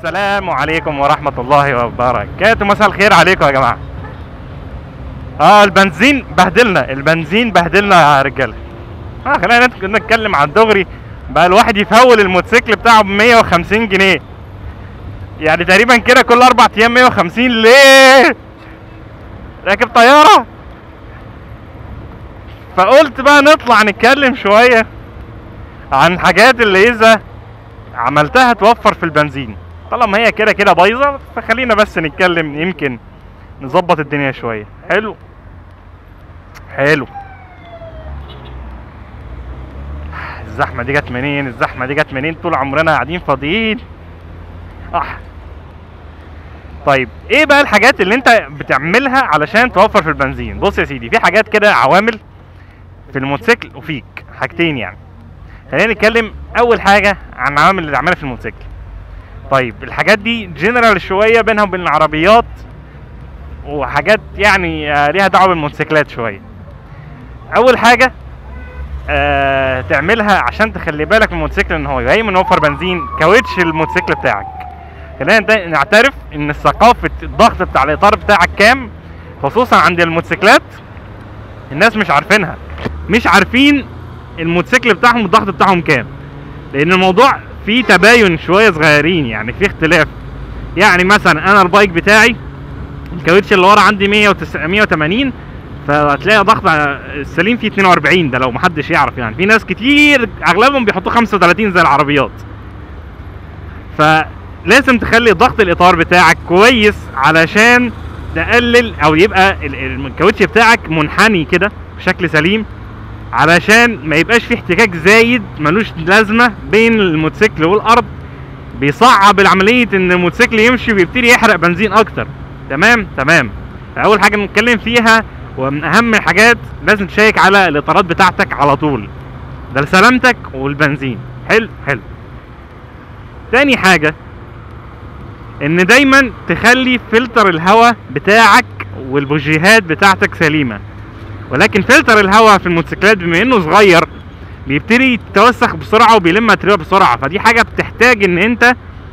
السلام عليكم ورحمة الله وبركاته. مساء الخير عليكم يا جماعة. البنزين بهدلنا يا رجالة. خلينا نتكلم عن دغري. بقى الواحد يفول الموتوسيكل بتاعه ب 150 جنيه، يعني تقريبا كده كل 4 ايام 150. ليه؟ راكب طيارة؟ فقلت بقى نطلع نتكلم شوية عن الحاجات اللي إذا عملتها توفر في البنزين، طالما هي كده كده بايظة. فخلينا بس نتكلم، يمكن نظبط الدنيا شوية. حلو. الزحمة دي جت منين؟ طول عمرنا قاعدين فاضيين. طيب ايه بقى الحاجات اللي انت بتعملها علشان توفر في البنزين؟ بص يا سيدي، في حاجات كده عوامل في الموتوسيكل وفيك، حاجتين يعني. خلينا نتكلم اول حاجة عن العوامل اللي بنعملها في الموتوسيكل. طيب الحاجات دي جنرال شوية بينها وبين العربيات، وحاجات يعني ليها دعوة بالموتوسيكلات شوية. اول حاجة تعملها عشان تخلي بالك من الموتوسيكل ان هو دايما يوفر بنزين، كاوتش الموتوسيكل بتاعك. خلينا نعترف ان ثقافة الضغط بتاع الاطار بتاعك كام، خصوصا عند الموتوسيكلات. الناس مش عارفينها، مش عارفين الموتوسيكل بتاعهم الضغط بتاعهم كام، لان الموضوع فيه تباين شوية صغيرين، يعني فيه اختلاف. يعني مثلا انا البايك بتاعي الكاوتش اللي ورا عندي 180، فهتلاقي ضغط السليم فيه 42. ده لو محدش يعرف، يعني في ناس كتير اغلبهم بيحطوا 35 زي العربيات. فلازم تخلي ضغط الاطار بتاعك كويس علشان تقلل او يبقى الكاوتش بتاعك منحني كده بشكل سليم، علشان ما يبقاش فيه احتكاك زايد ملوش لازمه بين الموتوسيكل والارض، بيصعب العمليه ان الموتوسيكل يمشي ويبتدي يحرق بنزين اكتر. تمام. اول حاجه نتكلم فيها ومن اهم الحاجات، لازم تشيك على الاطارات بتاعتك على طول، ده لسلامتك والبنزين. حلو. تاني حاجه ان دايما تخلي فلتر الهواء بتاعك والبوجيهات بتاعتك سليمه. ولكن فلتر الهواء في الموتوسيكلات بما انه صغير بيبتدي يتوسخ بسرعه وبيلم اتربه بسرعه، فدي حاجه بتحتاج ان انت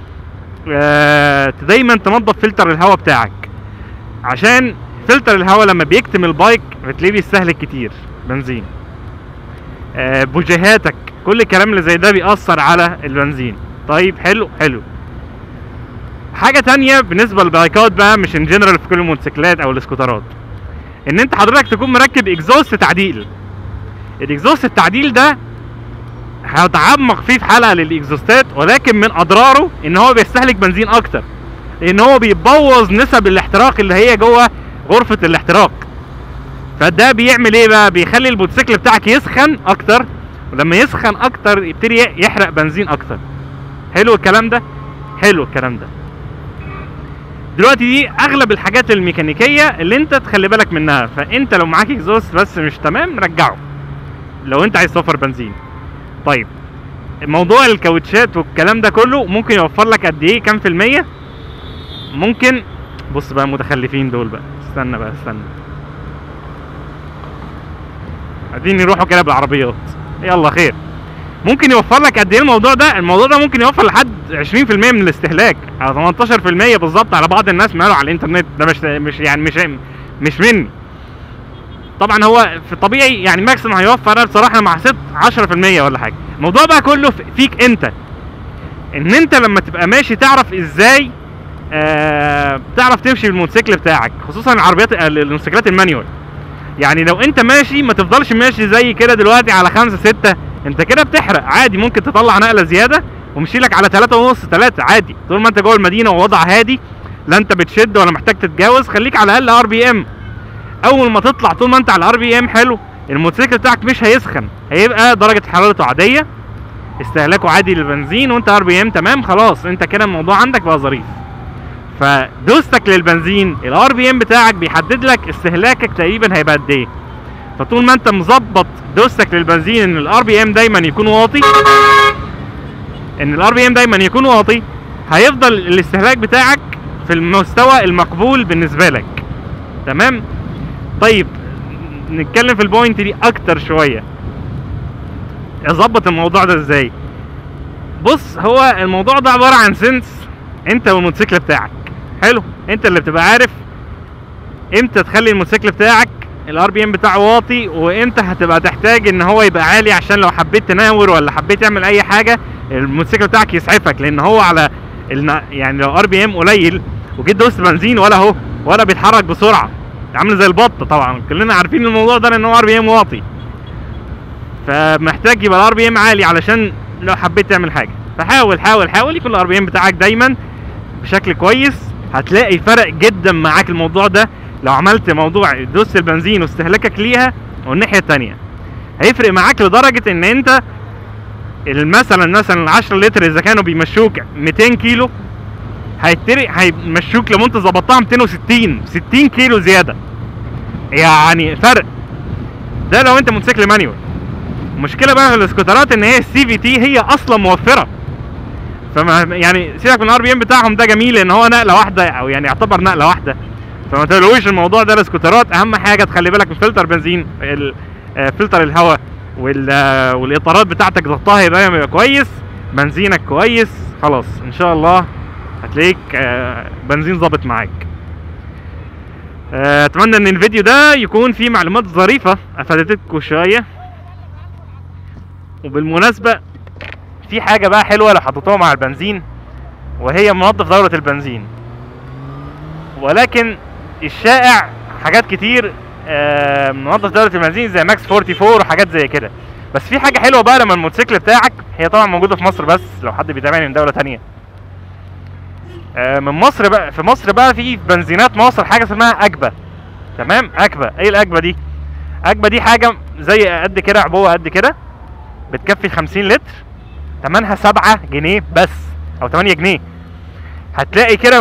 دايما تنظف فلتر الهواء بتاعك، عشان فلتر الهواء لما بيكتم البايك بتلاقيه بيستهلك كتير بنزين. بوجيهاتك، كل الكلام اللي زي ده بيأثر على البنزين. طيب حلو. حاجه تانية بالنسبه للبايكات بقى، مش ان جنرال في كل الموتوسيكلات او الاسكوترات، ان انت حضرتك تكون مركب اكزوست تعديل. الاكزوست التعديل ده هتعمق فيه في حلقه للاكزوستات، ولكن من اضراره ان هو بيستهلك بنزين اكتر، لان هو بيبوظ نسب الاحتراق اللي هي جوه غرفه الاحتراق. فده بيعمل ايه بقى؟ بيخلي الموتوسيكل بتاعك يسخن اكتر، ولما يسخن اكتر يبتدي يحرق بنزين اكتر. حلو الكلام ده. دلوقتي دي اغلب الحاجات الميكانيكيه اللي انت تخلي بالك منها. فانت لو معاك اكزوست بس مش تمام رجعه لو انت عايز توفر بنزين. طيب موضوع الكاوتشات والكلام ده كله ممكن يوفر لك قد ايه؟ كام في المية؟ ممكن بص بقى المتخلفين دول بقى، استنى عايزين يروحوا كده بالعربيات. يلا خير. ممكن يوفر لك قد ايه الموضوع ده ممكن يوفر لحد 20% من الاستهلاك، او 18% بالظبط على بعض الناس ما قالوا على الانترنت. ده مش مني طبعا، هو في الطبيعي يعني ماكسيمم هيوفر. انا بصراحه مع 10% ولا حاجه. الموضوع بقى كله فيك انت، ان انت لما تبقى ماشي تعرف ازاي تعرف تمشي بالموتوسيكل بتاعك، خصوصا الموتوسيكلات المانيوال. يعني لو انت ماشي ما تفضلش ماشي زي كده دلوقتي على 5-6، انت كده بتحرق. عادي ممكن تطلع نقله زياده ومشي لك على 3.5 عادي، طول ما انت جوه المدينه ووضع هادي، لا انت بتشد ولا محتاج تتجاوز. خليك على الاقل RPM. اول ما تطلع طول ما انت على RPM حلو، الموتوسيكل بتاعك مش هيسخن، هيبقى درجه حرارته عاديه، استهلاكه عادي للبنزين، وانت RPM تمام. خلاص انت كده الموضوع عندك بقى ظريف. فدوستك للبنزين الRPM بتاعك بيحدد لك استهلاكك تقريبا هيبقى قد ايه. فطول ما انت مظبط دوستك للبنزين ان الRPM دايما يكون واطي، هيفضل الاستهلاك بتاعك في المستوى المقبول بالنسبه لك. تمام. طيب نتكلم في البوينت دي اكتر شويه. اظبط الموضوع ده ازاي؟ بص، هو الموضوع ده عباره عن سنس انت والموتوسيكل بتاعك. حلو، انت اللي بتبقى عارف امتى تخلي الموتوسيكل بتاعك الار بي ام بتاعه واطي، وامتى هتبقى تحتاج ان هو يبقى عالي عشان لو حبيت تناور ولا حبيت تعمل اي حاجه الموتوسيكل بتاعك يسعفك. لان هو على يعني لو ار بي ام قليل وجيت دوست بنزين ولا اهو ولا بيتحرك بسرعه، عامل زي البط. طبعا كلنا عارفين الموضوع ده لان هو ار بي ام واطي، فمحتاج يبقى الار بي ام عالي علشان لو حبيت تعمل حاجه. فحاول حاول حاول يكون الار بي ام بتاعك دايما بشكل كويس. هتلاقي فرق جدا معاك الموضوع ده لو عملت موضوع دوس البنزين واستهلاكك ليها، والناحيه الثانيه هيفرق معاك لدرجه ان انت مثلا 10 لتر اذا كانوا بيمشوك 200 كيلو هيمشوك لو انت ظبطتها 60 كيلو زياده. يعني فرق ده لو انت موتوسيكل مانيوال. المشكله بقى في الاسكوترات ان هي السي في تي هي اصلا موفره، فما يعني سيبك من الار بي ام بتاعهم، ده جميل ان هو نقله واحده او يعني يعتبر نقله واحده، فما تقلقوش الموضوع ده. الاسكوترات اهم حاجه تخلي بالك من فلتر بنزين، فلتر الهواء، والاطارات بتاعتك ضغطها يبقى كويس، بنزينك كويس، خلاص ان شاء الله هتلاقيك بنزين ظابط معاك. اتمنى ان الفيديو ده يكون فيه معلومات ظريفه افادتكم شويه. وبالمناسبه في حاجه بقى حلوه لو حطيتوها مع البنزين، وهي منظف دوره البنزين. ولكن الشائع حاجات كتير منظف دوره البنزين زي ماكس 44 وحاجات زي كده. بس في حاجه حلوه بقى لما الموتوسيكل بتاعك، هي طبعا موجوده في مصر بس لو حد بيتابعني من دوله تانية، من مصر بقى. في مصر بقى في بنزينات مصر حاجه اسمها اكبا. تمام، اكبا. ايه الاكبا دي؟ اكبا دي حاجه زي قد كده، عبوه قد كده، بتكفي 50 لتر، ثمنها 7 جنيه بس او 8 جنيه. هتلاقي كده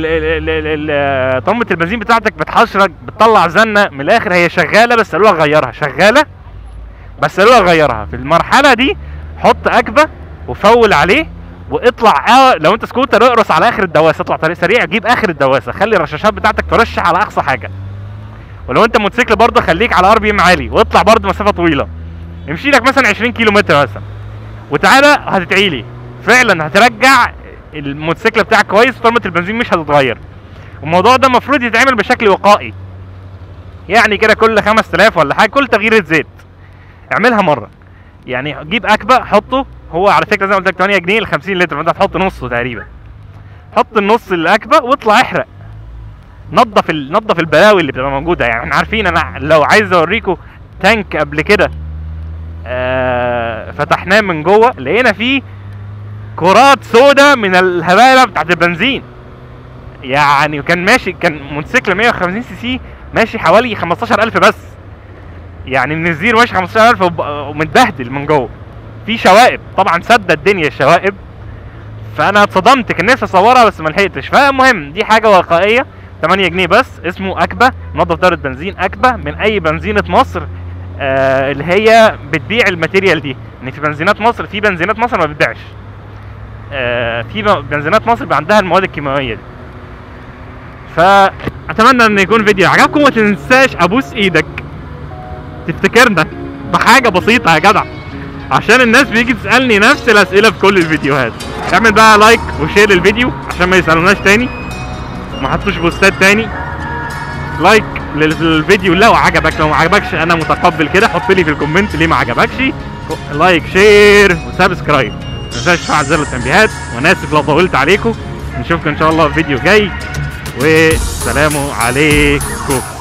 طمه البنزين بتاعتك بتحشرك، بتطلع زنه من الاخر. هي شغاله بس قالوا لك غيرها، شغاله بس قالوا لك غيرها. في المرحله دي حط اكبا وفول عليه واطلع. لو انت سكوتر اقرص على اخر الدواسه، اطلع طريق سريع، جيب اخر الدواسه، خلي الرشاشات بتاعتك ترشح على اقصى حاجه. ولو انت موتوسيكل برضه خليك على ار بي ام عالي، واطلع برضه مسافه طويله، امشي لك مثلا 20 كيلو متر مثلا، وتعالى هتتعيلي فعلا هترجع الموتوسيكل بتاعك كويس، وطرمه البنزين مش هتتغير. والموضوع ده المفروض يتعمل بشكل وقائي، يعني كده كل 5000 ولا حاجه، كل تغيير زيت اعملها مره. يعني جيب اكبا حطه، هو على فكره زي ما قلت لك 8 جنيه ل 50 لتر، فانت هتحط نصه تقريبا. حط النص الاكبا واطلع احرق، نظف البلاوي اللي بتبقى موجوده. يعني احنا عارفين، انا لو عايز اوريكم تانك قبل كده فتحناه من جوه لقينا فيه كرات سودا من الهباله بتاعت البنزين. يعني كان ماشي، كان موتوسيكل 150 سي سي ماشي حوالي 15000 بس، يعني من الزيرو ماشي 15000 ومتبهدل من جوه. في شوائب طبعا سد الدنيا الشوائب، فانا اتصدمت، كان نفسي اصورها بس ما لحقتش. فالمهم دي حاجه واقعيه، 8 جنيه بس، اسمه اكبا، منظف دوره بنزين اكبا من اي بنزينه مصر اللي هي بتبيع الماتيريال دي. ان في بنزينات مصر، في بنزينات مصر ما بتبيعش، في بنزينات مصر بيبقى عندها المواد الكيماويه دي. فاتمنى ان يكون فيديو عجبكم، وما تنساش ابوس ايدك تفتكرنا بحاجه بسيطه يا جدع، عشان الناس بيجي تسالني نفس الاسئله في كل الفيديوهات. اعمل بقى لايك وشير للفيديو عشان ما يسالوناش تاني، ما حطوش بوستات تاني. لايك للفيديو لو عجبك، لو ما عجبكش انا متقبل كده، حط لي في الكومنت ليه ما عجبكش. لايك شير وسبسكرايب، ما تنساش تفعل زر التنبيهات. وانا اسف لو طولت عليكم، نشوفكم ان شاء الله في فيديو جاي، والسلام عليكم.